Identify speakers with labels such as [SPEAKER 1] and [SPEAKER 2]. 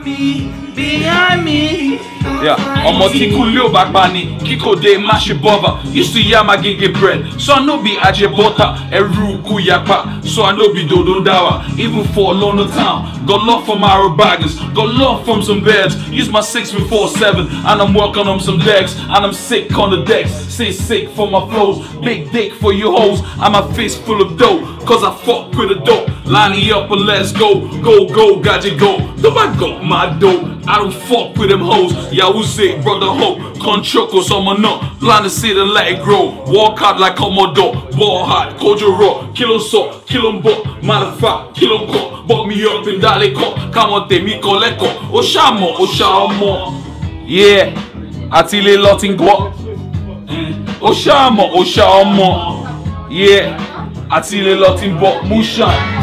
[SPEAKER 1] behind me.
[SPEAKER 2] Yeah, ọmọ tí kú lé ò bá pa ni kí kò dé má ṣe bother. Used to hear my gege bread, so I no be aje butter. Ẹrú kú yapa, so I no be dodo dawa. Even for London town, got love from our baggers, got love from some beds. Use my 6-4-7, and I'm working on some decks, and I'm sick on the decks. Say sick for my flows, big dick for you hoes. I'm a face full of dough, cause I fuck with a dope. Line me up and let's go, go, got you go. Though I got my dough, I don't fuck with them hoes. Yahoo say, brother hope, conchoco someone up. Blind to see the let it grow. Walk out like Commodore, ball hot, kojo raw. Kilo salt, kilo mbok, matter of fact, kilo ko. Bought me up in Daleko, come on, te mi koleko. Oshamo, Oshamo. Yeah, atile lotin go. Oshamo, Oshamo. Yeah, atile lotin bo, Mushan.